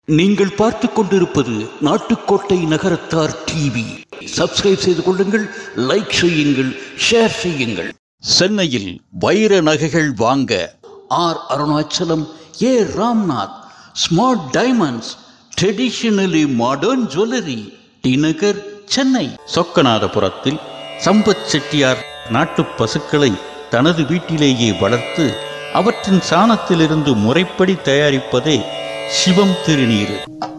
நீங்கள் பார்த்து கொண்டிருப்பது நாட்டுக்கோட்டை நகரத்தார் டிவி. சப்ஸ்கிரைப் செய்து கொள்ளுங்கள், லைக் செய்யுங்கள், ஷேர் செய்யுங்கள். சென்னையில் வைர நகைகள் வாங்க R Arunachalam, A Ramnath, smart diamonds, traditionally modern jewellery, T Nagar, Chennai. சொக்கநாதபுரத்தில் சம்பத் செட்டியார் நாட்டு பசுக்களை தனது வீட்டிலேயே வளர்த்து அவற்றின் சாணத்திலிருந்து முறைப்படி தயாரிப்பதே சிவம் திருநீர்.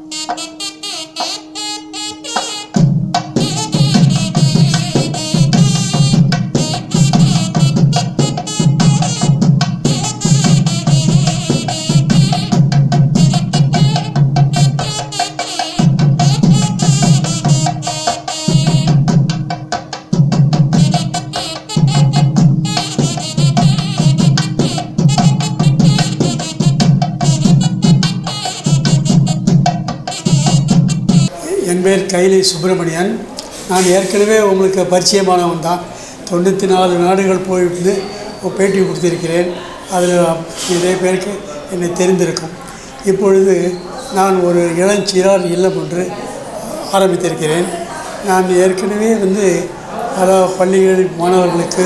என் பேர் கைலை சுப்பிரமணியன். நான் ஏற்கனவே உங்களுக்கு பரிச்சயமானவன் தான். 94 நாடுகள் போயிட்டு பேட்டி கொடுத்திருக்கிறேன். அதில் நிறைய பேருக்கு என்னை தெரிந்திருக்கும். இப்பொழுது நான் ஒரு இளஞ்சிறார் இல்லம் ஒன்று ஆரம்பித்திருக்கிறேன். நான் ஏற்கனவே பல பள்ளிகளில் மாணவர்களுக்கு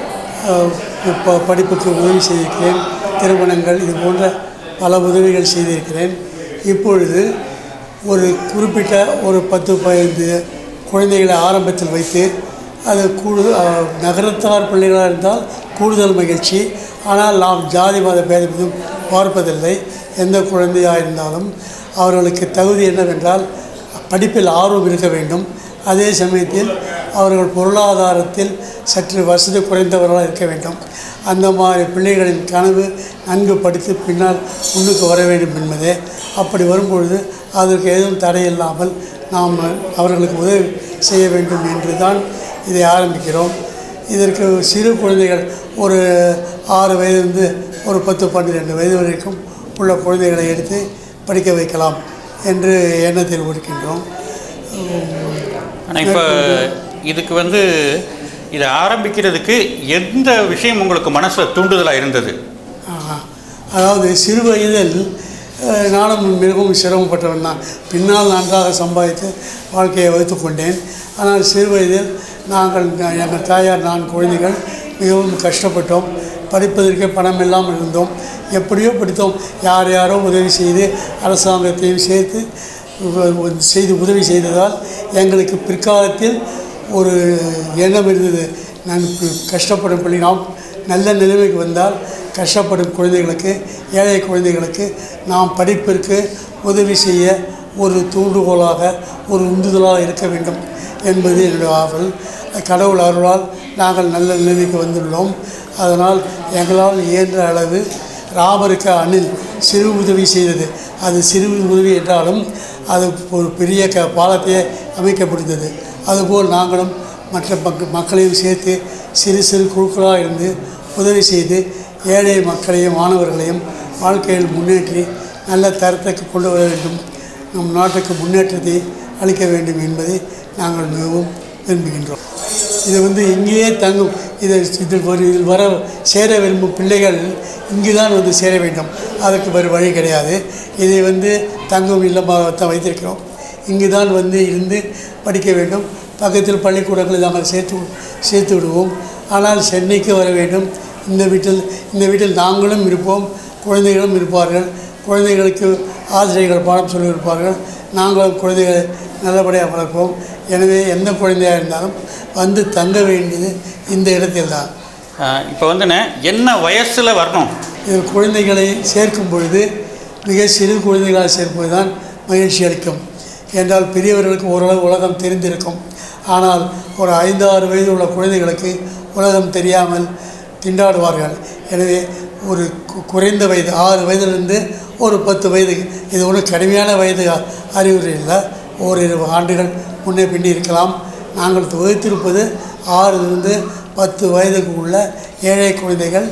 படிப்புக்கு உதவி செய்திருக்கிறேன். திருமணங்கள் இது போன்ற பல உதவிகள் செய்திருக்கிறேன். இப்பொழுது ஒரு குறிப்பிட்ட ஒரு 10-15 குழந்தைகளை ஆரம்பத்தில் வைத்து அது கூடுதல் நகரத்தார் பிள்ளைகளாக இருந்தால் கூடுதல் மகிழ்ச்சி. ஆனால் நாம் ஜாதி மத பேதம் பார்ப்பதில்லை. எந்த குழந்தையாக இருந்தாலும் அவர்களுக்கு தகுதி என்னவென்றால் படிப்பில் ஆர்வம் இருக்க வேண்டும். அதே சமயத்தில் அவர்கள் பொருளாதாரத்தில் சற்று வசதி குறைந்தவர்களாக இருக்க வேண்டும். அந்த மாதிரி பிள்ளைகளின் கனவு நன்கு படித்து பின்னால் முன்னுக்கு வர வேண்டும் என்பதே. அப்படி வரும்பொழுது அதற்கு எதுவும் தடையில்லாமல் நாம் அவர்களுக்கு உதவி செய்ய வேண்டும் என்று தான் இதை ஆரம்பிக்கிறோம். இதற்கு சிறு குழந்தைகள் ஒரு 6 வயதிலிருந்து ஒரு 10-12 வயது வரைக்கும் உள்ள குழந்தைகளை எடுத்து படிக்க வைக்கலாம் என்று எண்ணத்தில் இருக்கின்றோம். ஆனால் இப்போ இதுக்கு இதை ஆரம்பிக்கிறதுக்கு எந்த விஷயம் உங்களுக்கு மனசில் தூண்டுதலாக இருந்தது? அதாவது சிறு வயதில் நானும் மிகவும் சிரமப்பட்டவன் தான். பின்னால் நன்றாக சம்பாதித்து வாழ்க்கையை வைத்து கொண்டேன். ஆனால் சிறு வயதில் எங்கள் தாயார் 4 குழந்தைகள் மிகவும் கஷ்டப்பட்டோம். படிப்பதற்கே பணம் இல்லாமல் இருந்தோம். எப்படியோ படித்தோம். யாரோ உதவி செய்து அரசாங்கத்தையும் செய்து உதவி செய்ததால் எங்களுக்கு பிற்காலத்தில் ஒரு எண்ணம் இருந்தது. நான் கஷ்டப்படும் பள்ளி நாம் நல்ல நிலைமைக்கு வந்தால் கஷ்டப்படும் குழந்தைகளுக்கு, ஏழை குழந்தைகளுக்கு நாம் படிப்பிற்கு உதவி செய்ய ஒரு தூண்டுகோலாக, ஒரு உந்துதலாக இருக்க வேண்டும் என்பது என்னுடைய ஆவல். கடவுள் அருளால் நாங்கள் நல்ல நிலைமைக்கு வந்துள்ளோம். அதனால் எங்களால் இயன்ற அளவு ராமருக்கு அணில் சிறு உதவி செய்தது. அது சிறு உதவி என்றாலும் அது ஒரு பெரிய பாலத்தையே அமைக்கப்படுகிறது. அதுபோல் நாங்களும் மற்ற மக்களையும் சேர்த்து சிறு சிறு குழுக்களாக இருந்து உதவி செய்து ஏழை மக்களையும் மாணவர்களையும் வாழ்க்கையில் முன்னேற்றி நல்ல தரத்துக்கு கொண்டு வர வேண்டும். நம் நாட்டுக்கு முன்னேற்றத்தை அளிக்க வேண்டும் என்பதை நாங்கள் மிகவும் விரும்புகின்றோம். இது இங்கேயே தங்கும். இதில் வர சேர விரும்பும் பிள்ளைகள் இங்கு தான் சேர வேண்டும். அதற்கு வேறு வழி கிடையாது. இதை தங்கும் இல்லமாக தான் வைத்திருக்கிறோம். இங்கு தான் இருந்து படிக்க வேண்டும். பக்கத்தில் பள்ளிக்கூடங்களை நாங்கள் சேர்த்து விடுவோம். ஆனால் சென்னைக்கு வர வேண்டும். இந்த வீட்டில் நாங்களும் இருப்போம், குழந்தைகளும் இருப்பார்கள். குழந்தைகளுக்கு ஆசிரியர்கள் பாடம் சொல்லியிருப்பார்கள். நாங்களும் குழந்தைகளை நல்லபடியாக வளர்ப்போம். எனவே எந்த குழந்தையாக இருந்தாலும் தங்க வேண்டியது இந்த இடத்தில் தான். இப்போ என்ன வயசில் வரணும்? இதில் குழந்தைகளை சேர்க்கும் பொழுது மிக சிறு குழந்தைகளாக சேர்ப்பது தான் மகிழ்ச்சி அளிக்கும். என்றால் பெரியவர்களுக்கு ஓரளவு உலகம் தெரிந்திருக்கும். ஆனால் ஒரு 5-6 வயது உள்ள குழந்தைகளுக்கு உலகம் தெரியாமல் திண்டாடுவார்கள். எனவே ஒரு குறைந்த வயது 6 வயதிலிருந்து ஒரு 10 வயது, இது ஒன்றும் கடுமையான வயது அறிகுறி இல்லை. ஓரிரு ஆண்டுகள் முன்னே பின்னி இருக்கலாம். நாங்கள் வகுத்திருப்பது 6லிருந்து 10 வயதுக்கு உள்ள ஏழை குழந்தைகள்.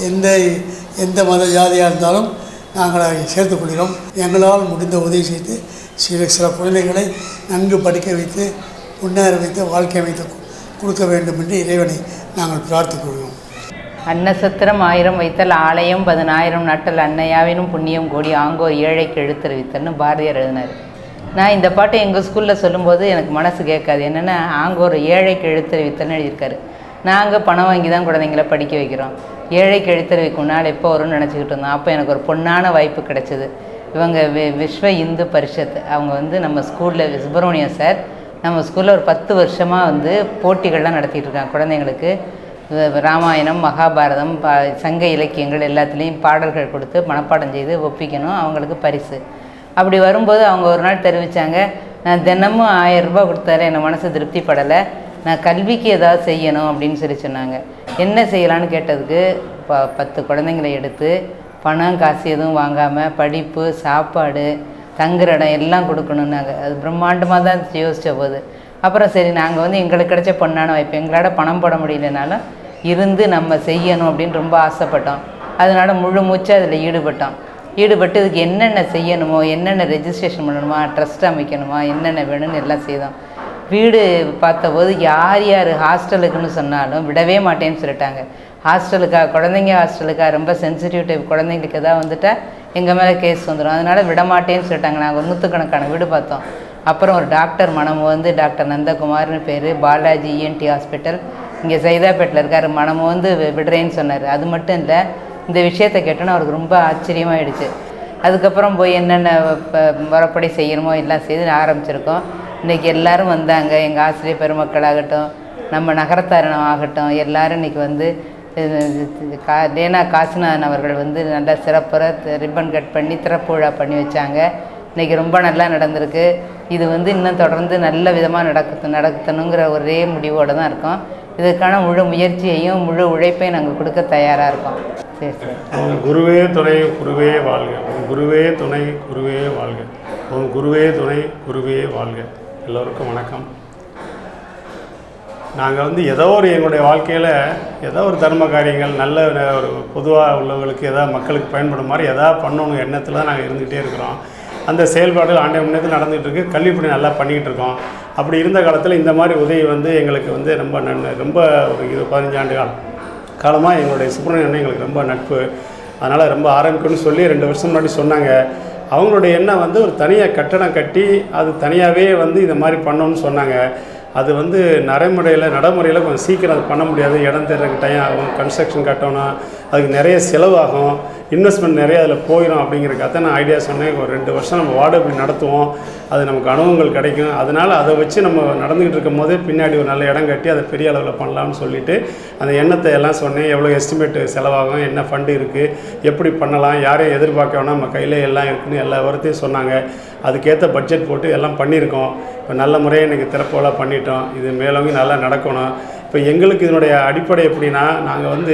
எந்த மத ஜாதியாக இருந்தாலும் நாங்கள் சேர்த்துக்கொள்கிறோம். எங்களால் முடிந்த உதவி செய்து சில குழந்தைகளை நன்கு படிக்க வைத்து முன்னேற வைத்து வாழ்க்கை அமைத்து கொடுக்க வேண்டும் என்று இறைவனை நாங்கள் பிரார்த்திக்கொள்கிறோம். அன்னசத்திரம் 1000 வைத்தல் ஆலயம் 10000 நாட்டல் அன்னையாவினும் புண்ணியம் கோடி ஆங்கோர் ஏழைக்கு எழுத்தறிவித்தல்னு பாரதியார் எழுதினார். நான் இந்த பாட்டை எங்கள் ஸ்கூலில் சொல்லும்போது எனக்கு மனசு கேட்காது. என்னென்னா ஆங்கோர் ஏழைக்கு எழுத்தறிவித்தல்னு எழுதியிருக்காரு. நாங்கள் பணம் வாங்கி தான் குழந்தைங்கள படிக்க வைக்கிறோம். ஏழைக்கு எழுத்தறிவிக்கும் நாள் எப்போ வரும்னு நினச்சிக்கிட்டு இருந்தோம். அப்போ எனக்கு ஒரு பொன்னான வாய்ப்பு கிடைச்சிது. இவங்க விஸ்வ இந்து பரிஷத் அவங்க வந்து நம்ம ஸ்கூலில் சுப்பிரமணியம் சார் நம்ம ஸ்கூலில் ஒரு 10 வருஷமாக வந்து போட்டிகள்லாம் நடத்திட்டு இருக்காங்க. குழந்தைங்களுக்கு ராமாயணம், மகாபாரதம், சங்க இலக்கியங்கள் எல்லாத்துலேயும் பாடல்கள் கொடுத்து மனப்பாடம் செய்து ஒப்பிக்கணும், அவங்களுக்கு பரிசு. அப்படி வரும்போது அவங்க ஒரு நாள் தெரிவித்தாங்க, நான் தினமும் 1000 ரூபா கொடுத்தாரு என் மனசு திருப்திப்படலை, நான் கல்விக்கு ஏதாவது செய்யணும் அப்படின்னு சொன்னாங்க. என்ன செய்யலான்னு கேட்டதுக்கு 10 குழந்தைங்களை எடுத்து பணம் காசு எதுவும் வாங்காமல் படிப்பு, சாப்பாடு, தங்குற இடம் எல்லாம் கொடுக்கணுன்னாங்க. அது பிரம்மாண்டமாக தான் யோசித்த போது அப்புறம் சரி நாங்கள் வந்து எங்களுக்கு கிடைச்ச பொண்ணான வாய்ப்பு, எங்களால் பணம் போட முடியலனாலும் இருந்து நம்ம செய்யணும் அப்படின்னு ரொம்ப ஆசைப்பட்டோம். அதனால் முழு மூச்சு அதில் ஈடுபட்டு இதுக்கு என்னென்ன செய்யணுமோ, என்னென்ன ரெஜிஸ்ட்ரேஷன் பண்ணணுமா, ட்ரஸ்ட் அமைக்கணுமா, என்னென்ன வேணும்னு எல்லாம் செய்தோம். வீடு பார்த்தபோது யார் யார் ஹாஸ்டலுக்குன்னு சொன்னாலும் விடவே மாட்டேன்னு சொல்லிட்டாங்க. குழந்தைங்க ஹாஸ்டலுக்காக ரொம்ப சென்சிட்டிவ் டைப் குழந்தைங்களுக்கு எதாவது வந்துட்டால் எங்கள் மேலே கேஸ் வந்துடும், அதனால் விடமாட்டேன்னு சொல்லிட்டாங்க. நாங்கள் 100கணக்கான வீடு பார்த்தோம். அப்புறம் ஒரு டாக்டர் மனமு வந்து டாக்டர் நந்தகுமார்னு பேர், பாலாஜி இஎன்டி ஹாஸ்பிட்டல் இங்கே சைதாப்பேட்டில் இருக்கார், மனமு வந்து விடுறேன்னு சொன்னார். அது மட்டும் இல்லை, இந்த விஷயத்தை கேட்டோன்னு அவருக்கு ரொம்ப ஆச்சரியமாகிடுச்சு. அதுக்கப்புறம் போய் என்னென்ன முறைப்படி செய்யணுமோ எல்லாம் செய்து ஆரம்பிச்சிருக்கோம். இன்றைக்கி எல்லோரும் வந்தாங்க, எங்கள் ஆசிரியர் பெருமக்களாகட்டும், நம்ம நகரத்தாரணம் ஆகட்டும், எல்லோரும் இன்றைக்கி வந்து லேனா காசிநாதன் அவர்கள் வந்து நல்லா சிறப்புற ரிப்பன் கட் பண்ணி திறப்பு விழா பண்ணி வச்சாங்க. இன்றைக்கி ரொம்ப நல்லா நடந்திருக்கு. இது வந்து இன்னும் தொடர்ந்து நல்ல விதமாக நடத்தணுங்கிற ஒரே முடிவோடு தான் இருக்கோம். இதுக்கான முழு முயற்சியையும் முழு உழைப்பையும் நாங்கள் கொடுக்க தயாராக இருக்கோம். சரி சரி. குருவே துணை குருவே வாழ்க, குருவே துணை குருவே வாழ்க, குருவே துணை குருவே வாழ்க. எல்லோருக்கும் வணக்கம். நாங்கள் வந்து ஏதோ ஒரு எங்களுடைய வாழ்க்கையில் ஏதோ ஒரு தர்ம காரியங்கள் நல்ல ஒரு பொதுவாக உள்ளவங்களுக்கு எதாவது மக்களுக்கு பயன்படும் மாதிரி எதாவது பண்ணணும் எண்ணத்தில் தான் நாங்கள் இருந்துகிட்டே இருக்கிறோம். அந்த செயல்பாடுகள் ஆண்டை முன்னேற்று நடந்துகிட்ருக்கு. கல்விப்பணி நல்லா பண்ணிக்கிட்டு இருக்கோம். அப்படி இருந்த காலத்தில் இந்த மாதிரி உதவி வந்து எங்களுக்கு வந்து ரொம்ப ஒரு 15 ஆண்டு காலமாக எங்களுடைய சுப்பிரமணியன் எங்களுக்கு ரொம்ப நட்பு. அதனால் ரொம்ப ஆரம்பிக்கணும்னு சொல்லி 2 வருஷம் முன்னாடி சொன்னாங்க. அவங்களுடைய எண்ணம் வந்து ஒரு தனியாக கட்டணம் கட்டி அது தனியாகவே வந்து இந்த மாதிரி பண்ணணும்னு சொன்னாங்க. அது வந்து நடைமுறையில் கொஞ்சம் சீக்கிரம் அது பண்ண முடியாது. இடம் தேர்றதுக்கு டைம் ஆகும், கன்ஸ்ட்ரக்ஷன் கட்டணும், அதுக்கு நிறைய செலவாகும், இன்வெஸ்ட்மெண்ட் நிறைய அதில் போயிடும். அப்படிங்கிறக்காக நான் ஐடியா சொன்னேன். ஒரு 2 வருஷம் நம்ம வார்டு இப்படி நடத்துவோம், அது நமக்கு அனுபவங்கள் கிடைக்கும். அதனால் அதை வச்சு நம்ம நடந்துக்கிட்டு இருக்கும் போதே பின்னாடி ஒரு நல்ல இடம் கட்டி அதை பெரிய அளவில் பண்ணலாம்னு சொல்லிவிட்டு அந்த எண்ணத்தை எல்லாம் சொன்னேன். எவ்வளோ எஸ்டிமேட்டு செலவாகும், என்ன ஃபண்டு இருக்குது, எப்படி பண்ணலாம், யாரையும் எதிர்பார்க்க வேணாம், நம்ம கையில் எல்லாம் இருக்குதுன்னு எல்லா விவரத்தையும் சொன்னாங்க. அதுக்கேற்ற பட்ஜெட் போட்டு எல்லாம் பண்ணியிருக்கோம். இப்போ நல்ல முறையாக இன்றைக்கி திறப்போலாம் பண்ணிட்டோம். இது மேலோங்கி நல்லா நடக்கணும். இப்போ எங்களுக்கு இதனுடைய அடிப்படை எப்படின்னா, நாங்கள் வந்து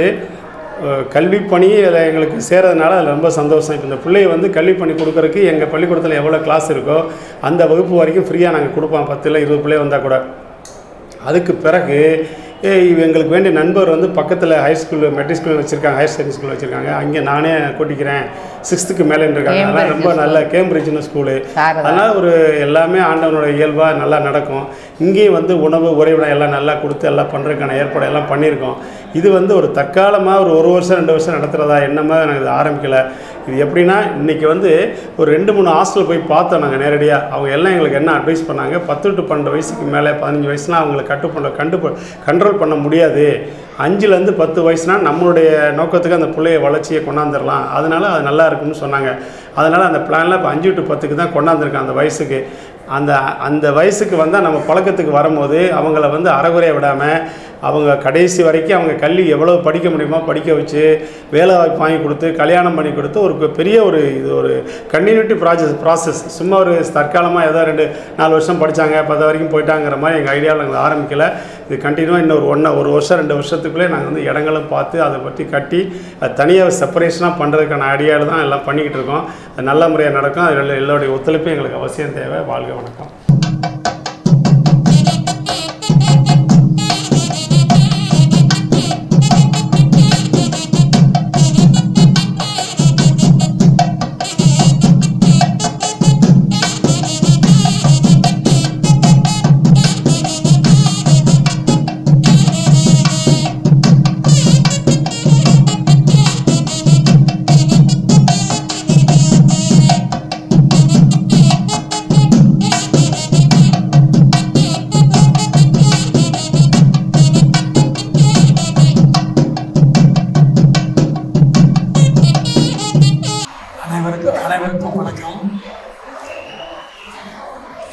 கல்வி பணி எங்களுக்கு சேரதுனால அதில் ரொம்ப சந்தோஷம். இப்போ இந்த பிள்ளையை வந்து கல்வி பணி கொடுக்குறதுக்கு எங்கள் பள்ளிக்கூடத்தில் எவ்வளோ கிளாஸ் இருக்கோ அந்த வகுப்பு வரைக்கும் ஃப்ரீயாக நாங்கள் கொடுப்போம். 10 இல்லை 20 பிள்ளை வந்தால் கூட. அதுக்கு பிறகு எங்களுக்கு வேண்டிய நண்பர் வந்து பக்கத்தில் ஹையர் ஸ்கூல் மெட்ரிக் ஸ்கூல் வச்சுருக்காங்க, ஹையர் செகண்டரி ஸ்கூல் வச்சுருக்காங்க. அங்கே நானே கூட்டிக்கிறேன், 6th மேலேன்னு இருக்காங்க. அதனால் ரொம்ப நல்ல கேம்பிரிட்ஜ்னு ஸ்கூலு. அதனால் ஒரு எல்லாமே ஆண்டவனோட இயல்பாக நல்லா நடக்கும். இங்கேயும் வந்து உணவு உறைவிடம் எல்லாம் நல்லா கொடுத்து எல்லாம் பண்ணுறதுக்கான ஏற்பாடு எல்லாம் பண்ணியிருக்கோம். இது வந்து ஒரு தற்காலமாக ஒரு வருஷம் 2 வருஷம் நடத்துகிறதா என்னமாக நாங்கள் இது ஆரம்பிக்கலை. இது எப்படின்னா, இன்றைக்கி வந்து ஒரு 2-3 ஹாஸ்டல் போய் பார்த்தோம் நாங்கள் நேரடியாக. அவங்க எல்லாம் எங்களுக்கு என்ன அட்வைஸ் பண்ணாங்க, 10 to 12 வயசுக்கு மேலே 15 வயசுனால் அவங்களை கண்ட்ரோல் பண்ண முடியாது. 5லேருந்து 10 வயசுனால் நம்மளுடைய நோக்கத்துக்கு அந்த பிள்ளைய வளர்ச்சியை கொண்டாந்துடலாம். அதனால் அது நல்லா இருக்குன்னு சொன்னாங்க. அதனால் அந்த பிளானில் இப்போ 5 to 10க்கு தான் கொண்டாந்துருக்கேன். அந்த வயசுக்கு அந்த வயசுக்கு வந்தால் நம்ம பழக்கத்துக்கு வரும்போது அவங்கள வந்து அறகுறையை விடாமல் அவங்க கடைசி வரைக்கும் அவங்க கல்வி எவ்வளோ படிக்க முடியுமோ படிக்க வச்சு வேலை வாய்ப்பு வாங்கி கொடுத்து கல்யாணம் பண்ணி கொடுத்து ஒரு பெரிய இது ஒரு கண்டினியூட்டி ப்ராசஸ். சும்மா ஒரு தற்காலமாக ஏதோ 2-4 வருஷம் படித்தாங்க 10 வரைக்கும் போயிட்டாங்கிற மாதிரி எங்கள் ஐடியாவில் நாங்கள் ஆரம்பிக்கலை. இது கண்டினியூவாக இன்னும் ஒரு வருஷம் 2 வருஷத்துக்குள்ளே நாங்கள் வந்து இடங்களும் பார்த்து அதை பற்றி கட்டி அது தனியாக செப்பரேஷனாக பண்ணுறதுக்கான ஐடியாவில் தான் எல்லாம் பண்ணிக்கிட்டு இருக்கோம். அது நல்ல முறையாக நடக்கும். அதில் எல்லோருடைய ஒத்துழைப்பும் எங்களுக்கு அவசியம் தேவை. வாழ்க வணக்கம்.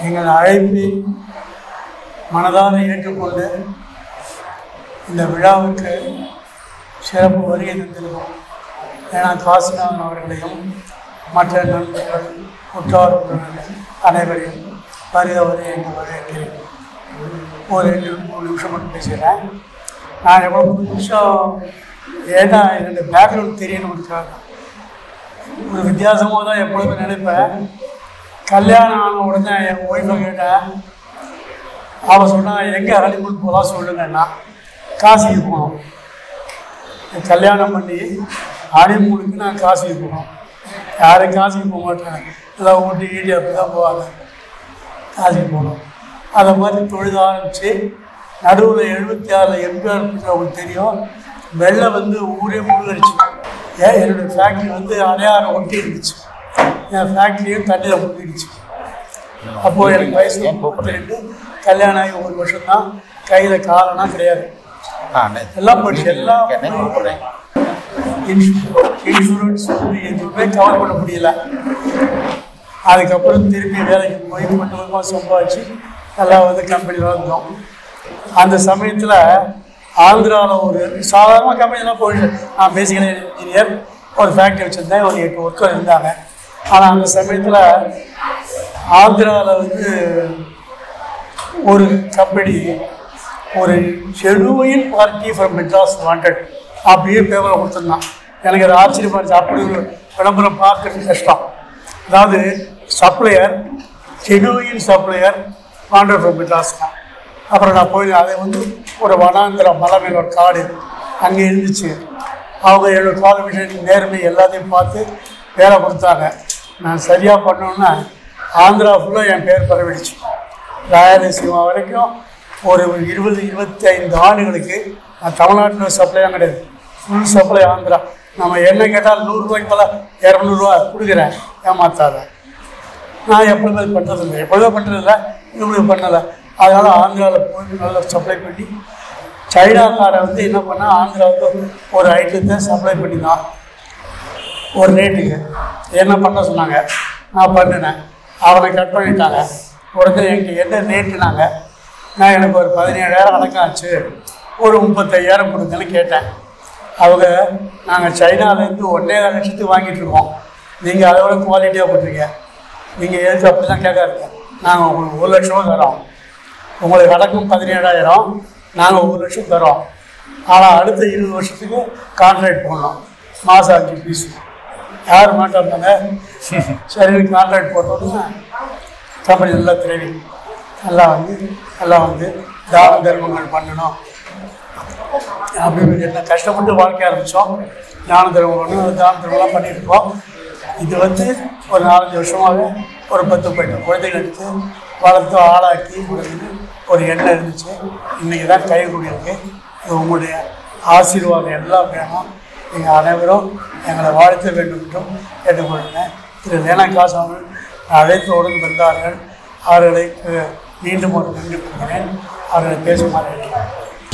எங்கள் அழைப்பை மனதார ஏற்றுக்கொண்டு இந்த விழாவுக்கு சிறப்பு வருகை தந்திருக்கோம். ஏன்னா காசிநாதன் அவர்களையும் மற்ற நண்பர்கள் உற்றார் அனைவரையும் வருகை என்று வரவேற்கிறேன். ஒரு 2-3 நிமிஷம் மட்டும் பேசுகிறேன். நான் எவ்வளோ நிமிஷம் ஏன்னா என்னுடைய பேக்ரவுண்ட் தெரியணும்னுக்காக ஒரு வித்தியாசமாக தான் எப்பொழுதுமே நினைப்பேன். கல்யாணம் ஆன உடனே என் ஒய்ஃபை கேட்டேன். அவள் சொன்னால் எங்கே ஹனிமூன் போகலாம் சொல்லுங்கன்னா காசிக்கு போகணும். கல்யாணம் பண்ணி ஹனிமூனுக்கு நான் காசிக்கு போகணும். யாரும் காசிக்கு போக மாட்டேன், எல்லாம் ஊட்டி ஈடி அப்படி தான் போவாங்க. காசிக்கு போகணும். அதை மாதிரி தொழுத ஆரம்பித்து நடுவில் 76 எம்ஜிஆர் அவங்களுக்கு தெரியும். வெள்ளம் வந்து ஊரே முழுகடிச்சு. என்னுடைய ஃபேக்ட்ரி வந்து அடையாறு ஒட்டி இருந்துச்சு. என் ஃபேக்ட்ரியும் தண்ணியில் முழுகிடுச்சு. அப்போது எனக்கு வயசு 32, கல்யாணம் ஆகி 1 வருஷம் தான். கையில் காலம்னா கிடையாது, எல்லாம் போயிடுச்சு. எல்லாம் இன்சூரன்ஸ் எதுவுமே கவர் பண்ண முடியல. அதுக்கப்புறம் திருப்பி வேலைக்கு போய் கொஞ்சம் கொஞ்சமாக சம்பாதிச்சு எல்லாம் வந்து கம்பெனியில் இருந்தோம். அந்த சமயத்தில் ஆந்திராவில் ஒரு சாதாரண கம்பெனிலாம் போயிட்டு நான் பேசிக்கல இன்ஜினியர் ஒரு ஃபேக்ட்ரி வச்சுருந்தேன். ஒரு 8 ஒர்க்கர் இருந்தாங்க. ஆனால் அந்த சமயத்தில் ஆந்திராவில் வந்து ஒரு கம்பெனி ஒரு genuine party from Madras wanted அப்படியே பேப்பரை கொடுத்துருந்தான். எனக்கு அது ஆச்சரியமாக இருந்துச்சு. அப்படி ஒரு விளம்பரம் பார்க்கறது கஷ்டம். அதாவது supplier, genuine supplier wanted from Madras தான். அப்புறம் நான் போய் அதை வந்து ஒரு வனாந்திரம் மலை மேல் ஒரு காடு அங்கே இருந்துச்சு. அவங்க என்னோடய குவாலிஃபிகேஷன் நேர்மை எல்லாத்தையும் பார்த்து வேலை கொடுத்தாங்க. நான் சரியாக பண்ணோன்னா ஆந்திரா ஃபுல்லாக என் பேர் பரவிடுச்சு. ராயலசீமா வரைக்கும் ஒரு 20-25 ஆண்டுகளுக்கு நான் தமிழ்நாட்டில் சப்ளையாக கிடையாது, ஃபுல் சப்ளை ஆந்திரா. நம்ம என்ன கேட்டால் 100 ரூபாய்க்கு மேலே 200 ரூபா கொடுக்குறேன், ஏமாத்தாத. நான் எப்பொழுதுமே பண்ணுறதில்லை, எப்பொழுதுமே பண்ணுறதில்லை, இவங்களுக்கு பண்ணலை. அதனால் ஆந்திராவில் போய் நல்லா சப்ளை பண்ணி சைனாக்காரை வந்து என்ன பண்ணால் ஆந்திராவுக்கு ஒரு ஐட்டத்தை சப்ளை பண்ணி தான் ஒரு ரேட்டுக்கு என்ன பண்ண சொன்னாங்க. நான் பண்ணினேன். அவனை கட் பண்ணிட்டாங்க. ஒருத்தர் என்கிட்ட என்ன ரேட்டுனாங்க. நான் எனக்கு ஒரு 17,000 அடக்கம் ஆச்சு, ஒரு 35,000 கொடுங்கன்னு கேட்டேன். அவங்க நாங்கள் சைனாவிலேருந்து 1.5 லட்சத்துக்கு வாங்கிட்டுருக்கோம், நீங்கள் அதை விட குவாலிட்டியாக போட்டிருக்கீங்க, நீங்கள் எதுக்கு அப்படி தான் கேட்காதீங்க, நாங்கள் உங்களுக்கு 1 லட்சம் தரோம், உங்களுக்கு அடக்கம் 17,000, நாங்கள் 1 லட்சம் தரோம். ஆனால் அடுத்த 20 வருஷத்துக்கு கான்ட்ராக்ட் போடணும், மாதம் 5 பீஸ். யார் மாட்டாங்க. சரி கான்ட்ராக்ட் போட்டோன்னா கம்பெனி நல்லா திரவி நல்லா வந்து தான தர்மங்கள் பண்ணணும் அப்படின்னு என்ன கஷ்டப்பட்டு வாழ்க்கை ஆரம்பித்தோம். தான தர்மம் பண்ணணும், தான தர்மம்லாம் பண்ணியிருக்கோம். இது வந்து ஒரு 4-5 வருஷமாக ஒரு 10-12 குழந்தைகள் எடுத்து வளர்த்து ஆளாக்கி ஒரு எண்ணெய் இருந்துச்சு. இன்றைக்கி தான் கைகூடி இருக்குது. இது உங்களுடைய ஆசீர்வாதம் எல்லாம் வேணும். நீங்கள் அனைவரும் எங்களை வாழ்த்த வேண்டும் என்றும் கேட்டுக்கொள்கிறேன். திரு லேனாக்காசு அவர்கள் அழைத்தோடு வந்தார்கள். அவர்களுக்கு மீண்டும் ஒரு நன்றி கூறுகிறேன். அவர்களை பேசுமாறு கேட்கிறேன்.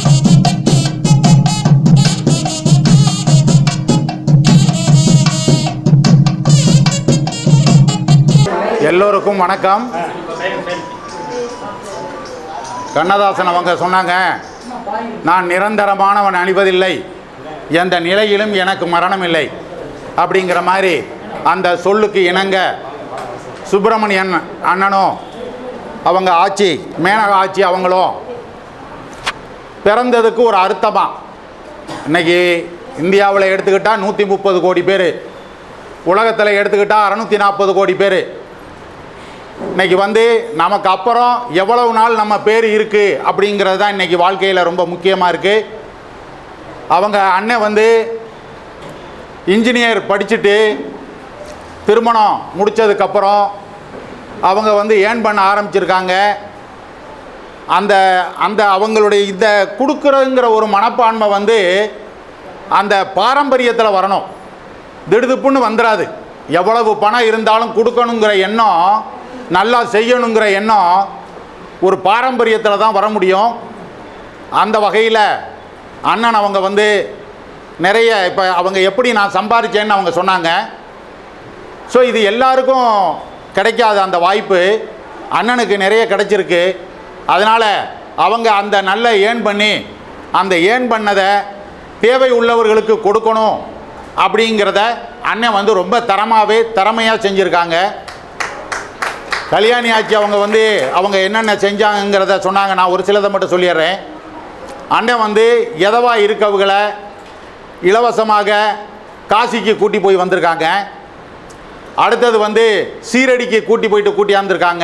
எல்லோருக்கும் வணக்கம். கண்ணதாசன் அவங்க சொன்னாங்க, நான் நிரந்தரமானவன் அணிவதில்லை, எந்த நிலையிலும் எனக்கு மரணம் இல்லை அப்படிங்கிற மாதிரி அந்த சொல்லுக்கு இணங்க சுப்பிரமணியன் அண்ணனும் அவங்க ஆட்சி மேனகா ஆட்சி அவங்களும் பிறந்ததுக்கு ஒரு அர்த்தமாக இன்றைக்கி இந்தியாவில் எடுத்துக்கிட்டால் 130 கோடி பேர், உலகத்தில் எடுத்துக்கிட்டால் 640 கோடி பேர். இன்றைக்கி வந்து நமக்கு அப்புறம் எவ்வளவு நாள் நம்ம பேர் இருக்குது அப்படிங்கிறது தான் இன்றைக்கி வாழ்க்கையில் ரொம்ப முக்கியமாக இருக்குது. அவங்க அண்ணன் வந்து இன்ஜினியர் படிச்சுட்டு திருமணம் முடித்ததுக்கப்புறம் அவங்க வந்து ஏர்ன் பண்ண ஆரம்பிச்சிருக்காங்க. அந்த அந்த அவங்களுடைய இந்த கொடுக்குறங்கிற ஒரு மனப்பான்மை வந்து அந்த பாரம்பரியத்தில் வரணும், திடுதுப்புன்னு வந்துடாது. எவ்வளவு பணம் இருந்தாலும் கொடுக்கணுங்கிற எண்ணம், நல்லா செய்யணுங்கிற எண்ணம் ஒரு பாரம்பரியத்தில் தான் வர முடியும். அந்த வகையில் அண்ணன் அவங்க வந்து நிறைய இப்போ அவங்க எப்படி நான் சம்பாதிச்சேன்னு அவங்க சொன்னாங்க. ஸோ இது எல்லாருக்கும் கிடைக்காது அந்த வாய்ப்பு. அண்ணனுக்கு நிறைய கிடைச்சிருக்கு. அதனால் அவங்க அந்த நல்ல ஏர்ன் பண்ணி அந்த ஏர்ன் பண்ணதை தேவை உள்ளவர்களுக்கு கொடுக்கணும் அப்படிங்கிறத அண்ணன் வந்து ரொம்ப திறமையாக செஞ்சுருக்காங்க. கல்யாணி ஆட்சி அவங்க என்னென்ன செஞ்சாங்கிறத சொன்னாங்க. நான் ஒரு சிலதை மட்டும் சொல்லிடுறேன். அண்ணன் வந்து எதவா இருக்கவங்களை இலவசமாக காசிக்கு கூட்டி போய் வந்திருக்காங்க. அடுத்தது வந்து சீரடிக்கு கூட்டியாந்துருக்காங்க.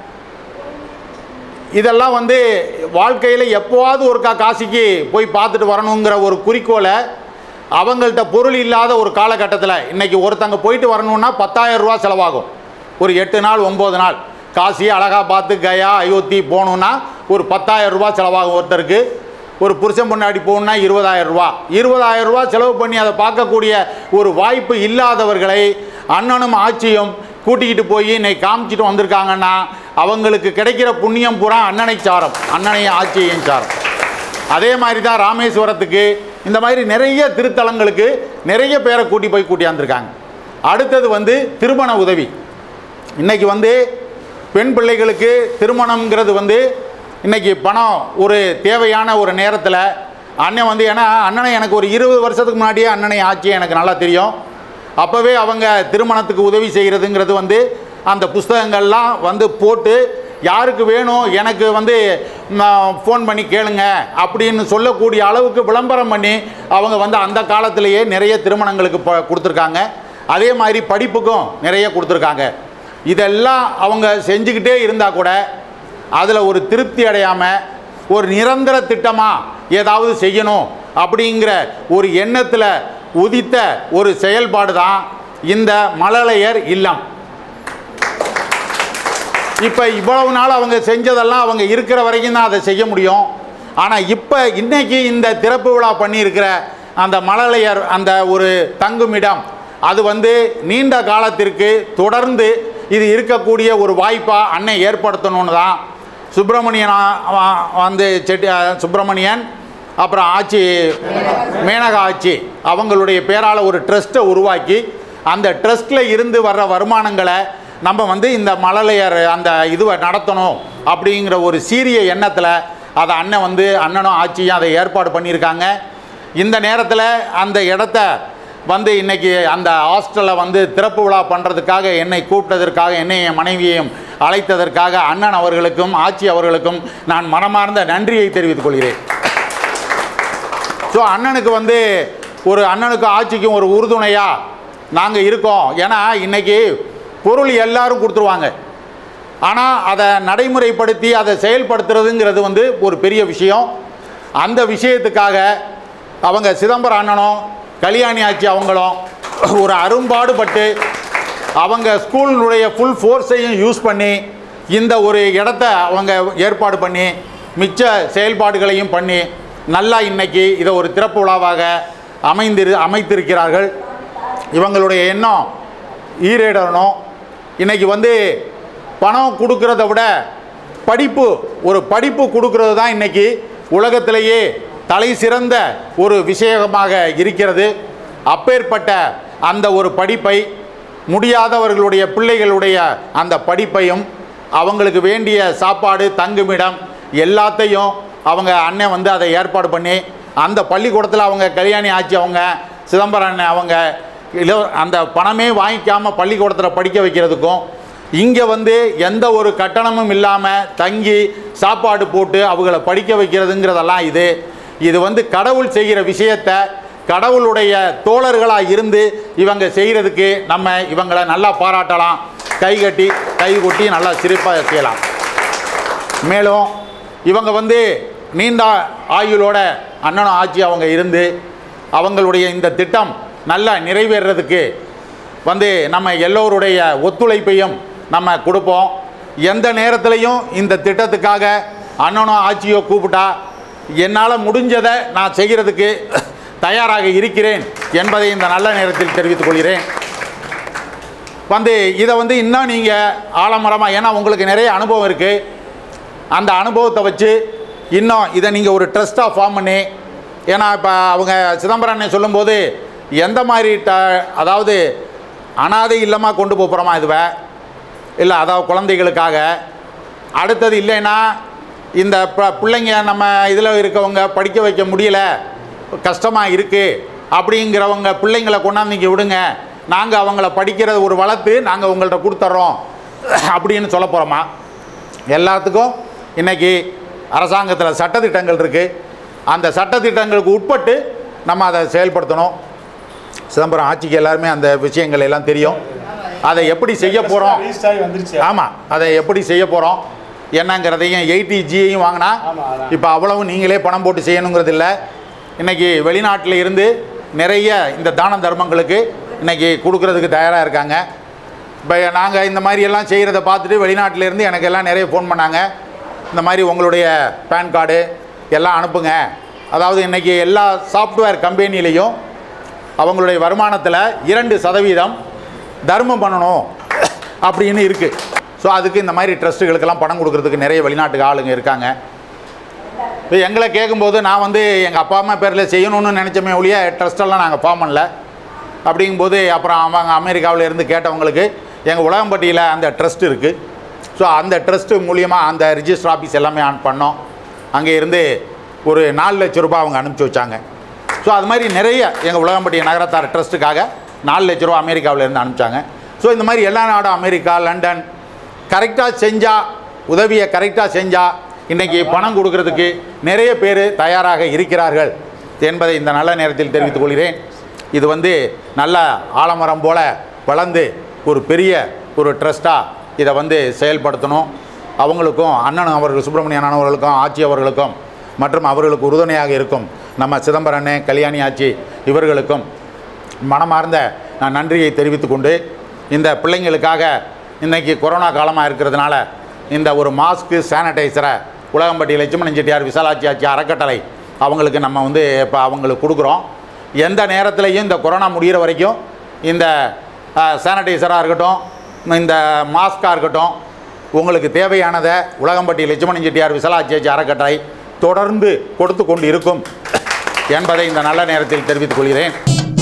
இதெல்லாம் வந்து வாழ்க்கையில் எப்போவாவது ஒருக்கா காசிக்கு போய் பார்த்துட்டு வரணுங்கிற ஒரு குறிக்கோளை அவங்கள்ட்ட பொருள் இல்லாத ஒரு காலகட்டத்தில் இன்றைக்கி ஒருத்தங்க போயிட்டு வரணுன்னா 10,000 ரூபா செலவாகும். ஒரு 8 நாள் 9 நாள் காசி அலகாபாத்து கயா அயோத்தி போகணுன்னா ஒரு 10,000 ரூபா செலவாகும் ஒருத்தருக்கு. ஒரு புருஷன் பொண்டாட்டி போகணுன்னா 20,000 ரூபா. 20,000 ரூபா செலவு பண்ணி அதை பார்க்கக்கூடிய ஒரு வாய்ப்பு இல்லாதவர்களை அண்ணனும் ஆட்சியும் கூட்டிக்கிட்டு போய் இன்னைக்கு காமிச்சிட்டு வந்திருக்காங்கன்னா அவங்களுக்கு கிடைக்கிற புண்ணியம் பூரா அண்ணனை சாரம், அண்ணனையும் ஆட்சியையும் சாரம். அதே மாதிரி தான் ராமேஸ்வரத்துக்கு இந்த மாதிரி நிறைய திருத்தலங்களுக்கு நிறைய பேரை கூட்டியாந்துருக்காங்க. அடுத்தது வந்து திருமண உதவி. இன்றைக்கி வந்து பெண் பிள்ளைகளுக்கு திருமணங்கிறது வந்து இன்றைக்கி பணம் ஒரு தேவையான ஒரு நேரத்தில் அண்ணன் வந்து ஏன்னா அண்ணனை எனக்கு ஒரு 20 வருஷத்துக்கு முன்னாடியே அண்ணனை ஆட்சி எனக்கு நல்லா தெரியும். அப்போவே அவங்க திருமணத்துக்கு உதவி செய்கிறதுங்கிறது வந்து அந்த புஸ்தகங்கள்லாம் வந்து போட்டு யாருக்கு வேணும் எனக்கு வந்து ஃபோன் பண்ணி கேளுங்க அப்படின்னு சொல்லக்கூடிய அளவுக்கு விளம்பரம் பண்ணி அவங்க வந்து அந்த காலத்திலேயே நிறைய திருமணங்களுக்கு கொடுத்துருக்காங்க. அதே மாதிரி படிப்புக்கும் நிறைய கொடுத்துருக்காங்க. இதெல்லாம் அவங்க செஞ்சுக்கிட்டே இருந்தால் கூட அதில் ஒரு திருப்தி அடையாமல் ஒரு நிரந்தர திட்டமாக ஏதாவது செய்யணும் அப்படிங்கிற ஒரு எண்ணத்தில் உதித்த ஒரு செயல்பாடு தான் இந்த மழலையர் இல்லம். இப்போ இவ்வளவு நாள் அவங்க செஞ்சதெல்லாம் அவங்க இருக்கிற வரைக்கும் தான் அதை செய்ய முடியும். ஆனால் இப்போ இன்னைக்கு இந்த திறப்பு விழா பண்ணியிருக்கிற அந்த மழலையர் அந்த ஒரு தங்குமிடம் அது வந்து நீண்ட காலத்திற்கு தொடர்ந்து இது இருக்கக்கூடிய ஒரு வாய்ப்பாக அன்னை ஏற்படுத்தணும்னு தான் சுப்பிரமணியன் வந்து சுப்பிரமணியன் அப்புறம் ஆட்சி மேனகா ஆட்சி அவங்களுடைய பேரால் ஒரு ட்ரஸ்ட்டை உருவாக்கி அந்த ட்ரஸ்ட்டில் இருந்து வர்ற வருமானங்களை நம்ம வந்து இந்த மழலையர் அந்த இதுவை நடத்தணும் அப்படிங்கிற ஒரு சீரிய எண்ணத்தில் அதை அண்ணனும் ஆட்சியும் அதை ஏற்பாடு பண்ணியிருக்காங்க. இந்த நேரத்தில் அந்த இடத்த வந்து இன்றைக்கி அந்த ஹாஸ்டலில் வந்து திறப்பு விழா பண்ணுறதுக்காக என்னை கூப்பிட்டதற்காக என்னைய மனைவியையும் அழைத்ததற்காக அண்ணன் அவர்களுக்கும் ஆட்சி அவர்களுக்கும் நான் மனமார்ந்த நன்றியை தெரிவித்துக் கொள்கிறேன். ஸோ அண்ணனுக்கு வந்து அண்ணனுக்கும் ஆட்சிக்கும் ஒரு உறுதுணையாக நாங்கள் இருக்கோம். ஏன்னா இன்றைக்கி பொருள் எல்லாரும் கொடுத்துருவாங்க, ஆனால் அதை நடைமுறைப்படுத்தி அதை செயல்படுத்துறதுங்கிறது வந்து ஒரு பெரிய விஷயம். அந்த விஷயத்துக்காக அவங்க சிதம்பரம் அண்ணனும் கல்யாணி ஆட்சி அவங்களும் ஒரு அரும்பாடுபட்டு அவங்க ஸ்கூலினுடைய ஃபுல் ஃபோர்ஸையும் யூஸ் பண்ணி இந்த ஒரு இடத்த அவங்க ஏற்பாடு பண்ணி மிச்ச செயல்பாடுகளையும் பண்ணி நல்லா இன்றைக்கி இதை ஒரு திறப்பு விழாவாக அமைத்திருக்கிறார்கள். இவங்களுடைய எண்ணம் ஈரேடணும். இன்றைக்கி வந்து பணம் கொடுக்கறத விட படிப்பு கொடுக்கறது தான் இன்றைக்கி உலகத்திலேயே தலை சிறந்த ஒரு விஷயமாக இருக்கிறது. அப்பேற்பட்ட அந்த ஒரு படிப்பை முடியாதவர்களுடைய பிள்ளைகளுடைய அந்த படிப்பையும் அவங்களுக்கு வேண்டிய சாப்பாடு தங்குமிடம் எல்லாத்தையும் அவங்க அண்ணன் வந்து அதை ஏற்பாடு பண்ணி அந்த பள்ளிக்கூடத்தில் அவங்க கல்யாணி ஆட்சி அவங்க சிதம்பரம் அண்ணன் அவங்க அந்த பணமே வாங்கிக்காமல் பள்ளிக்கூடத்தில் படிக்க வைக்கிறதுக்கும் இங்கே வந்து எந்த ஒரு கட்டணமும் இல்லாமல் தங்கி சாப்பாடு போட்டு அவங்கள படிக்க வைக்கிறதுங்கிறதெல்லாம் இது வந்து கடவுள் செய்கிற விஷயத்தை கடவுளுடைய தோழர்களாக இருந்து இவங்க செய்கிறதுக்கு நம்ம இவங்களை நல்லா பாராட்டலாம், கை கொட்டி நல்லா சிறப்பாக செய்யலாம். மேலும் இவங்க வந்து நீண்ட ஆயுளோட அண்ணனும் ஆட்சி அவங்க இருந்து அவங்களுடைய இந்த திட்டம் நல்லா நிறைவேறதுக்கு வந்து நம்ம எல்லோருடைய ஒத்துழைப்பையும் நம்ம கொடுப்போம். எந்த நேரத்திலையும் இந்த திட்டத்துக்காக அண்ணனும் ஆட்சியோ கூப்பிட்டா என்னால் முடிஞ்சதை நான் செய்கிறதுக்கு தயாராக இருக்கிறேன் என்பதை இந்த நல்ல நேரத்தில் தெரிவித்துக் கொள்கிறேன். வந்து இதை வந்து இன்னும் நீங்கள் ஆலமரமாக, ஏன்னா உங்களுக்கு நிறைய அனுபவம் இருக்குது, அந்த அனுபவத்தை வச்சு இன்னும் இதை நீங்கள் ஒரு ட்ரஸ்ட்டாக ஃபார்ம் பண்ணி, ஏன்னா இப்போ அவங்க சிதம்பரம் சொல்லும்போது எந்த மாதிரி அதாவது அனாதை இல்லமாக கொண்டு போகிறோமா இதுவை இல்லை, அதாவது குழந்தைகளுக்காக அடுத்தது இல்லைன்னா இந்த பிள்ளைங்க நம்ம இதில் இருக்கவங்க படிக்க வைக்க முடியல, கஷ்டமாக இருக்குது அப்படிங்கிறவங்க பிள்ளைங்களை கொண்டாந்து இங்கே விடுங்க, நாங்கள் அவங்கள படிக்கிறத ஒரு வளர்த்து நாங்கள் உங்கள்கிட்ட கொடுத்துட்றோம் அப்படின்னு சொல்ல போகிறோமா? எல்லாத்துக்கும் இன்றைக்கி அரசாங்கத்தில் சட்டத்திட்டங்கள் இருக்குது. அந்த சட்டத்திட்டங்களுக்கு உட்பட்டு நம்ம அதை செயல்படுத்தணும். சிதம்பரம் ஆட்சிக்கு எல்லாருமே அந்த விஷயங்கள் எல்லாம் தெரியும். அதை எப்படி செய்ய போகிறோம், ஆமாம், அதை எப்படி செய்ய போகிறோம் என்னங்கிறதையும் 80Gயையும் வாங்கினா இப்போ அவ்வளவு நீங்களே பணம் போட்டு செய்யணுங்கிறது இல்லை. இன்றைக்கி வெளிநாட்டில் இருந்து நிறைய இந்த தான தர்மங்களுக்கு இன்றைக்கி கொடுக்குறதுக்கு தயாராக இருக்காங்க. இப்போ நாங்கள் இந்த மாதிரி எல்லாம் செய்கிறத பார்த்துட்டு வெளிநாட்டிலேருந்து எனக்கு எல்லாம் நிறைய ஃபோன் பண்ணாங்க. இந்த மாதிரி உங்களுடைய பேன் கார்டு எல்லாம் அனுப்புங்க. அதாவது இன்றைக்கி எல்லா சாஃப்ட்வேர் கம்பெனிலையும் அவங்களுடைய வருமானத்தில் 2% தர்மம் பண்ணணும் அப்படின்னு இருக்குது. ஸோ அதுக்கு இந்த மாதிரி ட்ரஸ்ட்டுகளுக்கெல்லாம் பணம் கொடுக்குறதுக்கு நிறைய வெளிநாட்டுக்கு ஆளுங்க இருக்காங்க. இப்போ எங்களை கேட்கும்போது நான் வந்து எங்கள் அப்பா அம்மா பேரில் செய்யணும்னு நினச்சமே ஒழிய ட்ரஸ்ட்டெல்லாம் நாங்கள் ஃபார்ம் பண்ணல. அப்படிங்கும்போது அப்புறம் அவங்க அமெரிக்காவில் இருந்து கேட்டவங்களுக்கு எங்கள் உலகம்பட்டியில் அந்த ட்ரஸ்ட் இருக்குது. ஸோ அந்த ட்ரஸ்ட்டு மூலியமாக அந்த ரிஜிஸ்டர் ஆஃபீஸ் எல்லாமே ஆன் பண்ணோம். அங்கே இருந்து ஒரு 4 லட்ச ரூபாய் அவங்க அனுப்பிச்சி வச்சாங்க. ஸோ அது மாதிரி நிறைய எங்கள் உலகம்பட்டி நகரத்தார் ட்ரஸ்ட்டுக்காக 4 லட்ச ரூபா அமெரிக்காவிலேருந்து அனுப்பிச்சாங்க. ஸோ இந்த மாதிரி எல்லா நாடும் அமெரிக்கா, லண்டன் கரெக்டாக செஞ்சால், உதவியை கரெக்டாக செஞ்சால் இன்றைக்கி பணம் கொடுக்கறதுக்கு நிறைய பேர் தயாராக இருக்கிறார்கள் என்பதை இந்த நல்ல நேரத்தில் தெரிவித்துக் கொள்கிறேன். இது வந்து நல்ல ஆலமரம் போல் வளர்ந்து ஒரு பெரிய ஒரு ட்ரஸ்ட்டாக இதை வந்து செயல்படுத்தணும். அவங்களுக்கும் அண்ணன் அவர்கள் சுப்பிரமணியன் அண்ணன் அவர்களுக்கும் ஆட்சி அவர்களுக்கும் மற்றும் அவர்களுக்கு உறுதுணையாக இருக்கும் நம்ம சிதம்பரம் அண்ணன், கல்யாணி ஆட்சி இவர்களுக்கும் மனமார்ந்த நான் நன்றியை தெரிவித்துக்கொண்டு, இந்த பிள்ளைங்களுக்காக இன்றைக்கி கொரோனா காலமாக இருக்கிறதுனால இந்த ஒரு மாஸ்க்கு, சானிடைசரை உலகம்பட்டி லட்சுமணன் செட்டியார் விசாலாட்சி ஆட்சி அறக்கட்டளை அவங்களுக்கு நம்ம வந்து இப்போ அவங்களுக்கு கொடுக்குறோம். எந்த நேரத்துலையும் இந்த கொரோனா முடிகிற வரைக்கும் இந்த சானிடைசராக இருக்கட்டும், இந்த மாஸ்காக இருக்கட்டும், உங்களுக்கு தேவையானதை உலகம்பட்டி லட்சுமணன் செட்டியார் விசாலாட்சி ஆட்சி அறக்கட்டளை தொடர்ந்து கொடுத்து கொண்டு இருக்கும் என்பதை இந்த நல்ல நேரத்தில் தெரிவித்துக் கொள்கிறேன்.